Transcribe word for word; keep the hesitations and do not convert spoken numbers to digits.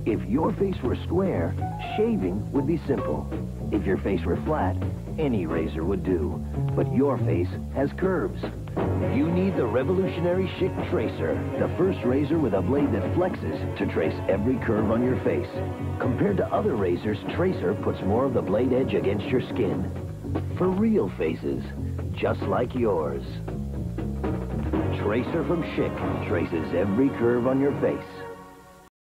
If your face were square, shaving would be simple. If your face were flat, any razor would do. But your face has curves. You need the revolutionary Schick Tracer, the first razor with a blade that flexes to trace every curve on your face. Compared to other razors, Tracer puts more of the blade edge against your skin. For real faces, just like yours. Tracer from Schick traces every curve on your face.